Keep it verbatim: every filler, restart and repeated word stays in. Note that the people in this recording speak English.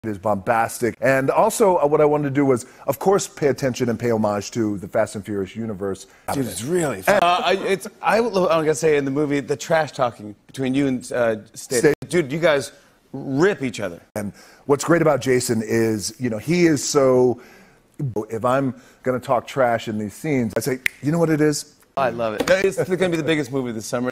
It is bombastic. And also, uh, what I wanted to do was, of course, pay attention and pay homage to the Fast and Furious universe. Dude, it's really fun. Uh, I, it's, I, I'm going to say in the movie, the trash talking between you and uh, Statham. Dude, you guys rip each other. And what's great about Jason is, you know, he is so... If I'm going to talk trash in these scenes, I say, you know what it is? I love it. It's going to be the biggest movie this summer.